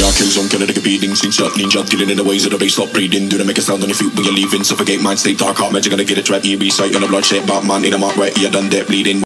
VR kill zone, killer like a beating. Scene shot, ninja, dealing in the ways of the bass, stop breathing. Do they make a sound on your feet when you're leaving? Suffocate mind state, dark heart, magic, gonna get it right, EB sight on a bloodshed, Batman in a mark where you done that bleeding.